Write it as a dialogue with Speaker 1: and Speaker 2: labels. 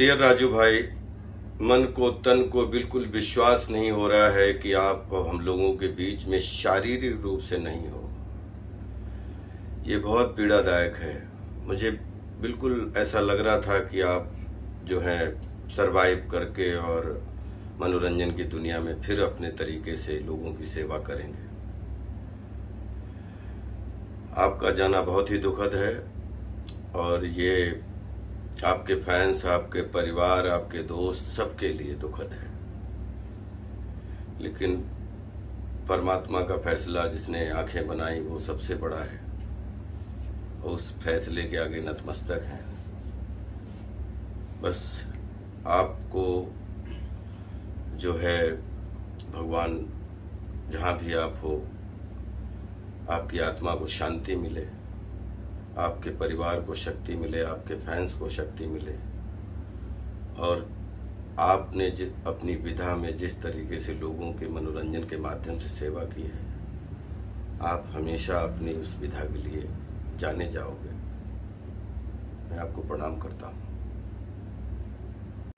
Speaker 1: Dear Raju भाई, मन को तन को बिल्कुल विश्वास नहीं हो रहा है कि आप हम लोगों के बीच में शारीरिक रूप से नहीं हो। ये बहुत पीड़ादायक है। मुझे बिल्कुल ऐसा लग रहा था कि आप जो हैं सरवाइव करके और मनोरंजन की दुनिया में फिर अपने तरीके से लोगों की सेवा करेंगे। आपका जाना बहुत ही दुखद है और ये आपके फैंस, आपके परिवार, आपके दोस्त सबके लिए दुखद है। लेकिन परमात्मा का फैसला, जिसने आंखें बनाई, वो सबसे बड़ा है। उस फैसले के आगे नतमस्तक हैं। बस आपको जो है भगवान जहाँ भी आप हो, आपकी आत्मा को शांति मिले, आपके परिवार को शक्ति मिले, आपके फैंस को शक्ति मिले। और आपने अपनी विधा में जिस तरीके से लोगों के मनोरंजन के माध्यम से सेवा की है, आप हमेशा अपनी उस विधा के लिए जाने जाओगे। मैं आपको प्रणाम करता हूँ।